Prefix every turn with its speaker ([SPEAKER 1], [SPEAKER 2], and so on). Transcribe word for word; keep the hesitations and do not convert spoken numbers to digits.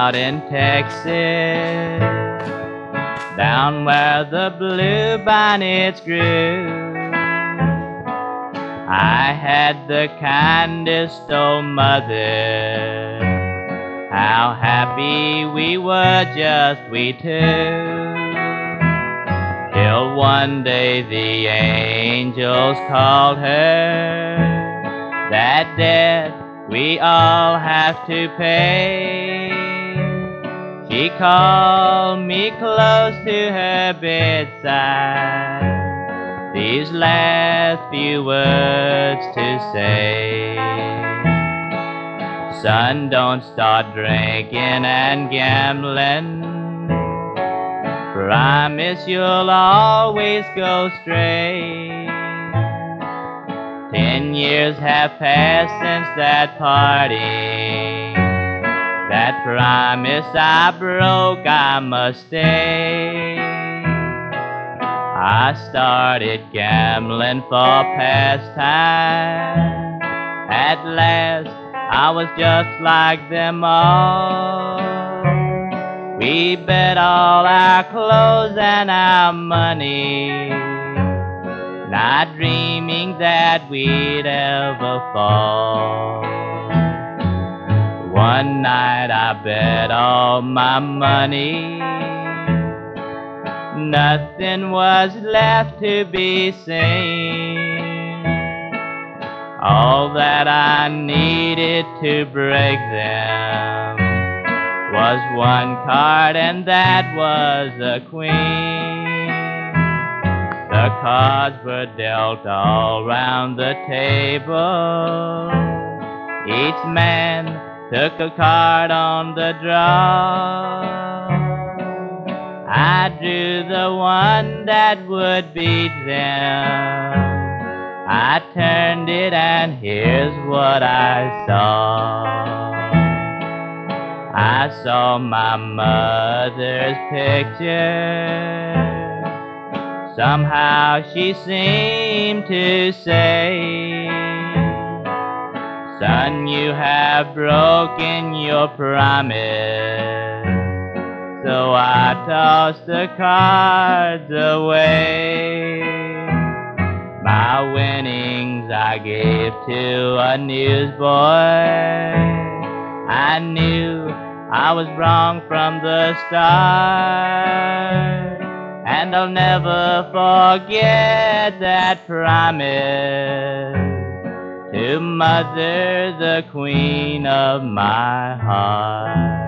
[SPEAKER 1] out in Texas, down where the bluebonnets grew. I had the kindest old mother, how happy we were, just we two. Till one day the angels called her that debt we all have to pay. She called me close to her bedside, these last few words to say: son, don't start drinking and gambling. Promise you'll always go straight. Ten years have passed since that party. That promise I broke, I must stay. I started gambling for pastime. At last I was just like them all. We bet all our clothes and our money, not dreaming that we'd ever fall. One night I bet all my money, nothing was left to be seen. All that I needed to break them was one card, and that was a queen. The cards were dealt all round the table. Each man took a card on the draw. I drew the one that would beat them. I turned it and here's what I saw. I saw my mother's picture. Somehow she seemed to say, son, you have broken your promise. So I tossed the cards away. My winnings I gave to a newsboy. I knew I was wrong from the start, and I'll never forget that promise to Mother, the queen of my heart.